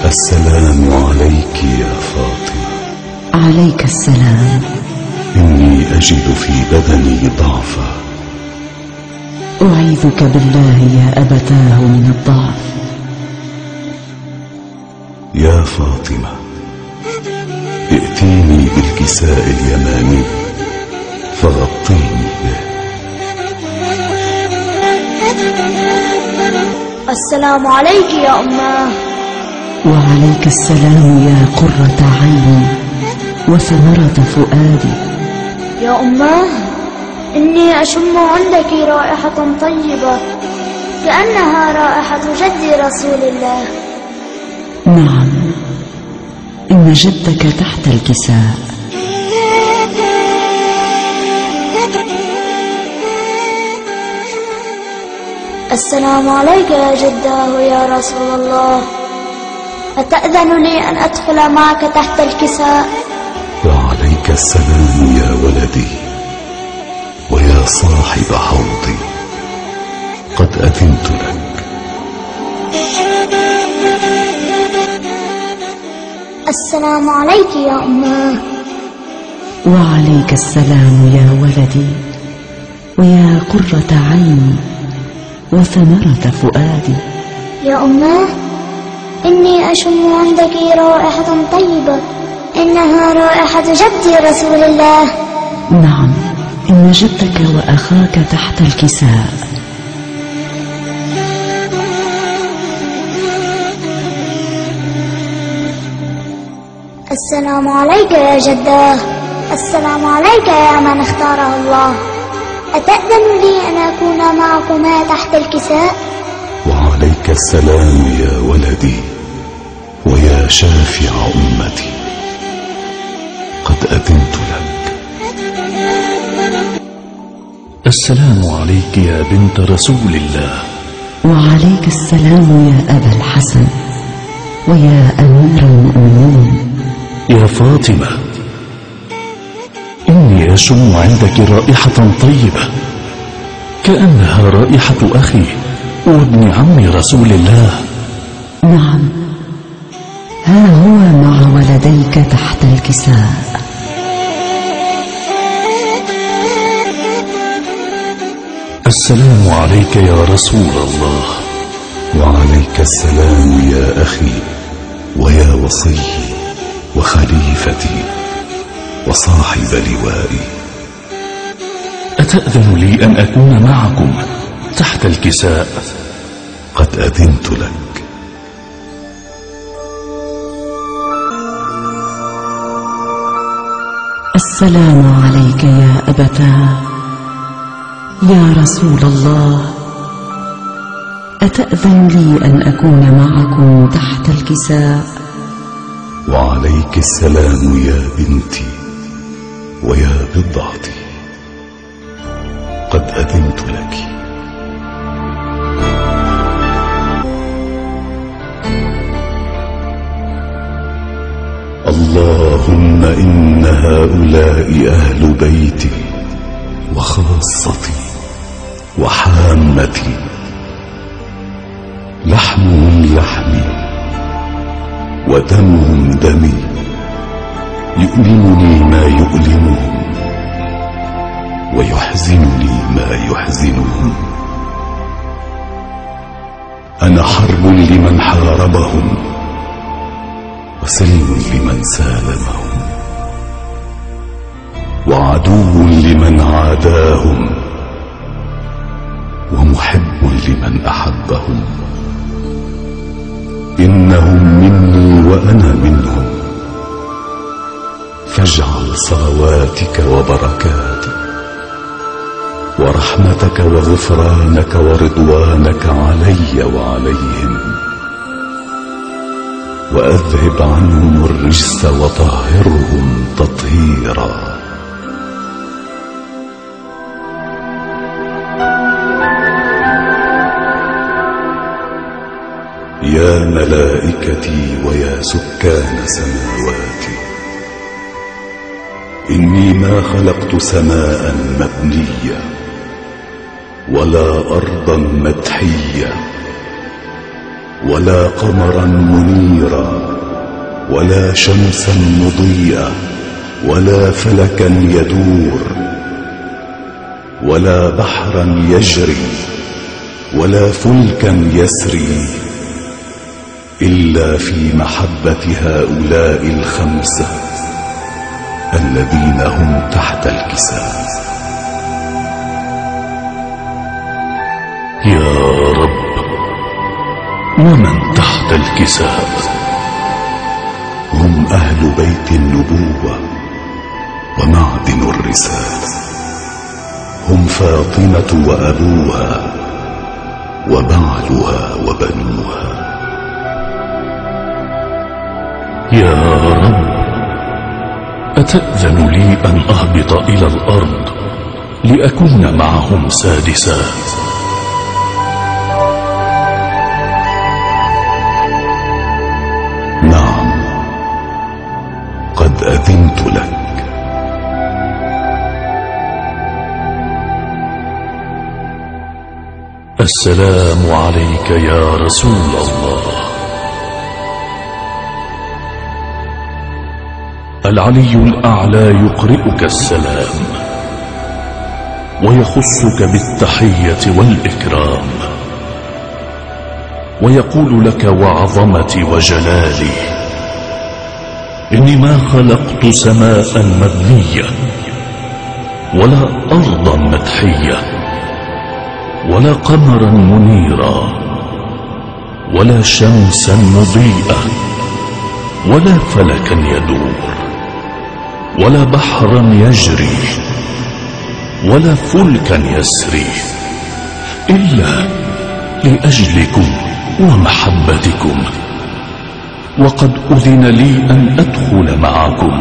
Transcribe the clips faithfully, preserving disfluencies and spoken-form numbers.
السلام عليك يا فاطمة. عليك السلام. إني أجد في بدني ضعفا. أعيذك بالله يا أبتاه من الضعف. يا فاطمة، ائتيني بالكساء اليماني فغطيني به. السلام عليك يا أماه. وعليك السلام يا قرة عيني وثمرة فؤادي. يا أماه، إني أشم عندك رائحة طيبة كأنها رائحة جد رسول الله. نعم، إن جدك تحت الكساء. السلام عليك يا جداه يا رسول الله. أتأذن لي أن أدخل معك تحت الكساء؟ وعليك السلام يا ولدي ويا صاحب حوضي، قد أذنت لك. السلام عليك يا أماه. وعليك السلام يا ولدي ويا قرة عيني وثمرة فؤادي. يا أماه، إني أشم عندك رائحة طيبة، إنها رائحة جد رسول الله. نعم، إن جدك وأخاك تحت الكساء. السلام عليك يا جداه. السلام عليك يا من اختاره الله. أتأذن لي أن أكون معكما تحت الكساء؟ وعليك السلام يا ولدي ويا شافع أمتي، قد أذنت لك. السلام عليك يا بنت رسول الله. وعليك السلام يا أبا الحسن ويا أمير المؤمنين. يا فاطمة، إني أشم عندك رائحة طيبة كأنها رائحة أخي وابن عم رسول الله. نعم، ها هو مع ولديك تحت الكساء. السلام عليك يا رسول الله. وعليك السلام يا أخي ويا وصي وخليفتي وصاحب لوائي. أتأذن لي أن أكون معكم تحت الكساء؟ قد أذنت لك. السلام عليك يا أبتاه يا رسول الله. أتأذن لي أن أكون معكم تحت الكساء؟ وعليك السلام يا بنتي ويا بضعتي، قد أذنت لك. اللهم إن هؤلاء أهل بيتي وخاصتي وحامتي، لحمهم لحمي ودمهم دمي، يؤلمني ما يؤلمهم ويحزنني ما يحزنهم. أنا حرب لمن حاربهم وسلم لمن سالمهم، وعدو لمن عاداهم ومحب لمن أحبهم. إنهم مني وأنا منهم، فاجعل صلواتك وبركاتك ورحمتك وغفرانك ورضوانك علي وعليهم، وأذهب عنهم الرجس وطهرهم تطهيرا. يا ملائكتي ويا سكان سماواتي، إني ما خلقت سماء مبنية ولا أرضا مدحية ولا قمرا منيرا ولا شمسا مضيئة ولا فلكا يدور ولا بحرا يجري ولا فلكا يسري إلا في محبة هؤلاء الخمسة الذين هم تحت الكساء. يا رب، ومن تحت الكساء؟ هم أهل بيت النبوة ومعدن الرسالة، هم فاطمة وأبوها وبعلها وبنوها. يا رب، أتأذن لي أن أهبط إلى الأرض لأكون معهم سادسا؟ نعم، قد أذنت لك. السلام عليك يا رسول الله. العلي الأعلى يقرئك السلام ويخصك بالتحية والإكرام، ويقول لك وعظمتي وجلالي: إني ما خلقت سماء مبنية ولا أرضا مدحية ولا قمرا منيرا ولا شمسا مضيئة ولا فلكا يدور ولا بحرا يجري ولا فلكا يسري إلا لأجلكم ومحبتكم، وقد أذن لي أن أدخل معكم،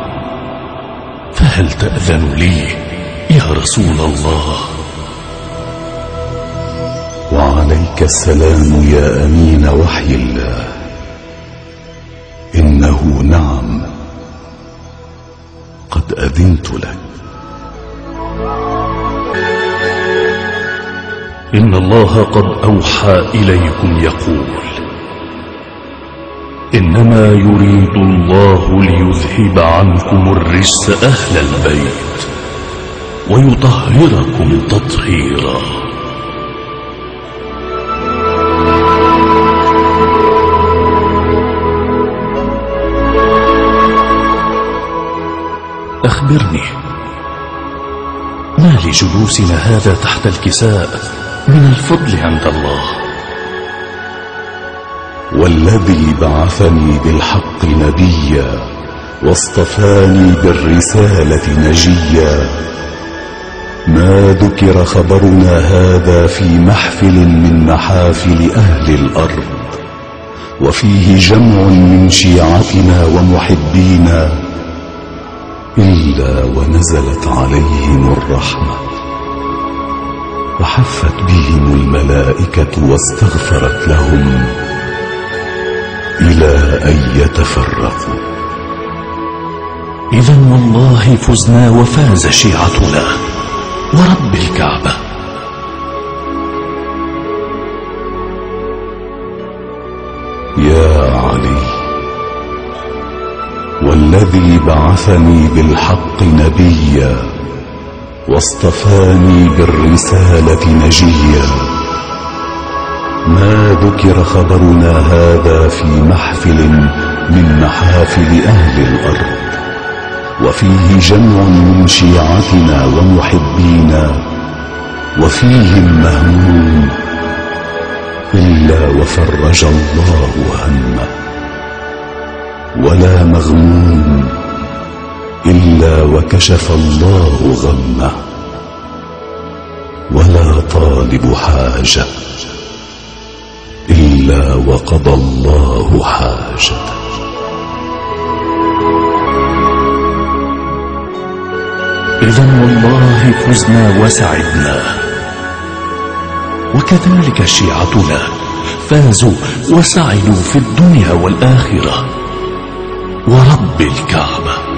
فهل تأذن لي يا رسول الله؟ وعليك السلام يا أمين وحي الله. إنه نعم، قد أذنت لك. إن الله قد أوحى إليكم يقول: إنما يريد الله ليذهب عنكم الرجس أهل البيت ويطهركم تطهيرا. أخبرني، ما لجلوسنا هذا تحت الكساء من الفضل عند الله؟ والذي بعثني بالحق نبيا واصطفاني بالرسالة نجيا، ما ذكر خبرنا هذا في محفل من محافل أهل الأرض، وفيه جمع من شيعتنا ومحبينا، إلا ونزلت عليهم الرحمة وحفت بهم الملائكة واستغفرت لهم إلى أن يتفرقوا. إذن والله فزنا وفاز شيعتنا ورب الكعبة. يا علي، والذي بعثني بالحق نبيا واصطفاني بالرسالة نجيا، ما ذكر خبرنا هذا في محفل من محافل أهل الأرض، وفيه جمع من شيعتنا ومحبينا، وفيهم مهموم، إلا وفرج الله همه، ولا مغموم إلا وكشف الله غمه، ولا طالب حاجة إلا وقضى الله حاجته. إذن والله فزنا وسعدنا، وكذلك شيعتنا فازوا وسعدوا في الدنيا والآخرة ورب الكعبة.